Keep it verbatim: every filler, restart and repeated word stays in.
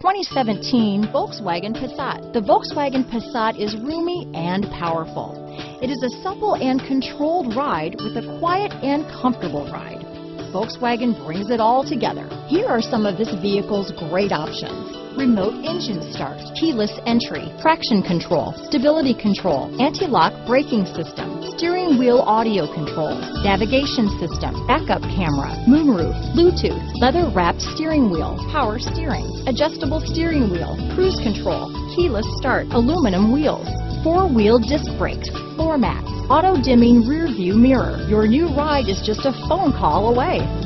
twenty seventeen Volkswagen Passat. The Volkswagen Passat is roomy and powerful. It is a supple and controlled ride with a quiet and comfortable ride. Volkswagen brings it all together. Here are some of this vehicle's great options: remote engine start, keyless entry, traction control, stability control, anti-lock braking system, steering wheel audio controls, navigation system, backup camera, moonroof, Bluetooth, leather-wrapped steering wheel, power steering, adjustable steering wheel, cruise control, keyless start, aluminum wheels, four-wheel disc brakes, floor mats, auto-dimming rear view mirror. Your new ride is just a phone call away.